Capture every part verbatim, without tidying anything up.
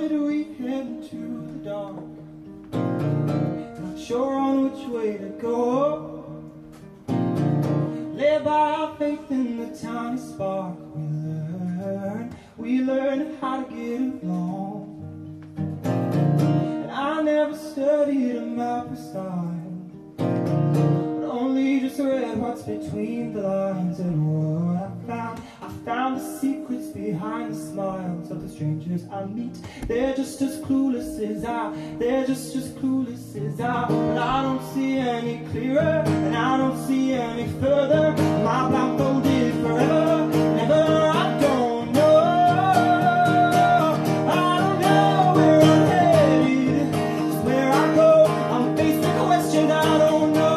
Blindfolded we head into the dark, not sure on which way to go. Led by our faith in the tiny spark, we learn, we learn how to get along. And I never studied a map or sign, but only just read what's between the lines. And what I found, I found the secrets behind the smiles of the strangers I meet. They're just as clueless as I, they're just as clueless as I. But I don't see any clearer, and I don't see any further. My blindfolded forever, never, I don't know. I don't know where I'm headed, just where I go. I'm faced with questions I don't know.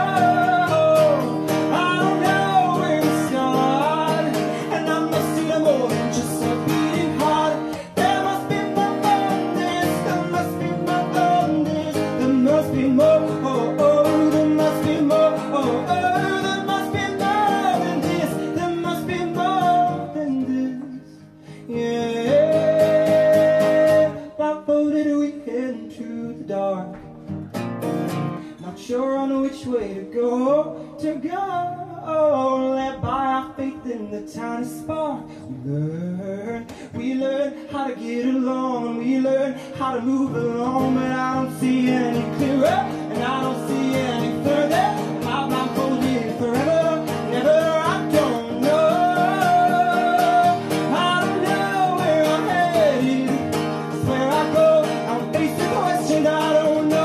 Sure on which way to go, to go. Led by our faith in the tiny spark, we learn, we learn how to get along, we learn how to move along. But I don't see any clearer, and I don't see any further. I'm blindfolded forever, never, I don't know. I don't know where I'm headed, it's where I go. I'm faced with questions I don't know.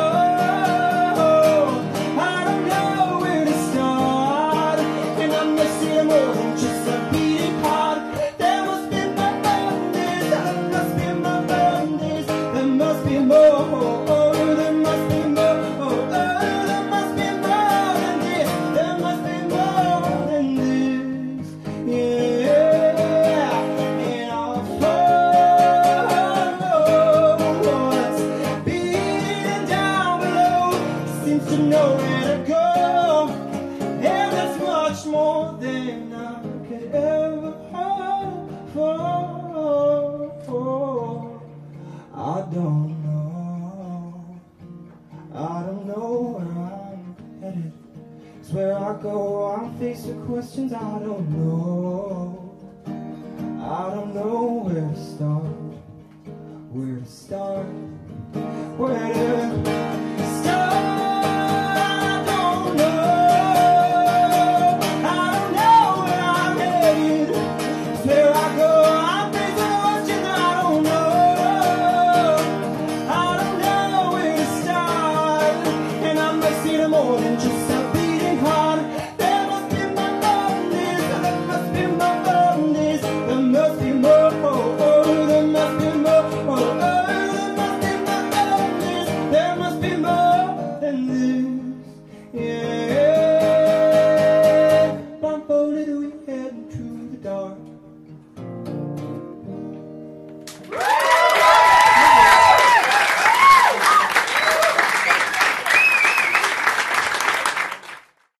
To know where to go, and that's much more than I could ever hope for. I don't know, I don't know where I'm headed, it's where I go. I'm faced with questions I don't know. I don't know where to start, where to start, where to